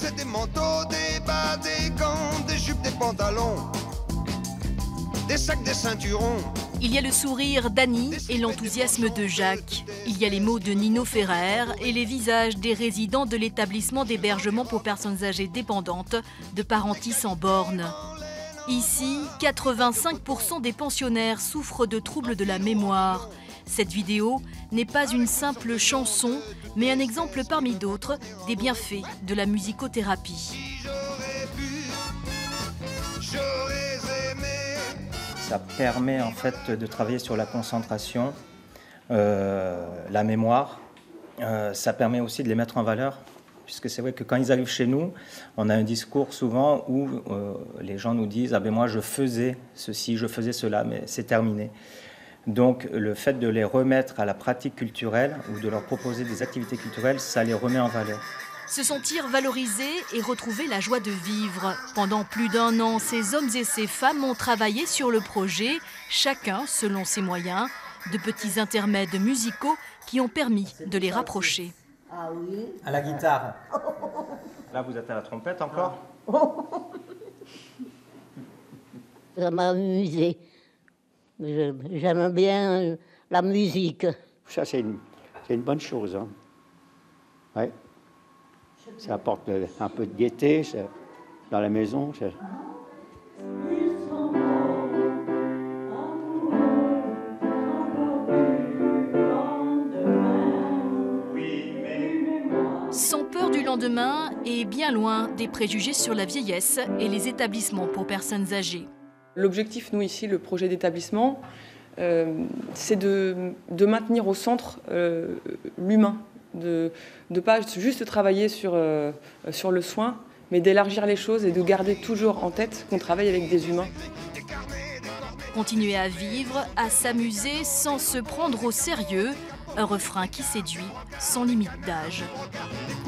C'est des manteaux, des bas, des gants, des jupes, des pantalons, des sacs, des ceinturons. Il y a le sourire d'Annie et l'enthousiasme de Jacques. Il y a les mots de Nino Ferrer et les visages des résidents de l'établissement d'hébergement pour personnes âgées dépendantes de Parentis en Borne. Ici, 85% des pensionnaires souffrent de troubles de la mémoire. Cette vidéo n'est pas une simple chanson, mais un exemple parmi d'autres des bienfaits de la musicothérapie. Ça permet en fait de travailler sur la concentration, la mémoire. Ça permet aussi de les mettre en valeur, puisque c'est vrai que quand ils arrivent chez nous, on a un discours souvent où les gens nous disent « Ah ben moi je faisais ceci, je faisais cela, mais c'est terminé ». Donc le fait de les remettre à la pratique culturelle ou de leur proposer des activités culturelles, ça les remet en valeur. Se sentir valorisés et retrouver la joie de vivre. Pendant plus d'1 an, ces hommes et ces femmes ont travaillé sur le projet, chacun selon ses moyens, de petits intermèdes musicaux qui ont permis de les rapprocher. Ah oui. À la guitare. Là, vous êtes à la trompette encore. Ça m'a amusé. J'aime bien la musique. Ça, c'est une bonne chose. Hein. Ouais. Ça apporte un peu de gaieté dans la maison. Sans peur du lendemain et bien loin des préjugés sur la vieillesse et les établissements pour personnes âgées. L'objectif, nous ici, le projet d'établissement, c'est de maintenir au centre l'humain, de ne pas juste travailler sur le soin, mais d'élargir les choses et de garder toujours en tête qu'on travaille avec des humains. Continuer à vivre, à s'amuser sans se prendre au sérieux, un refrain qui séduit sans limite d'âge.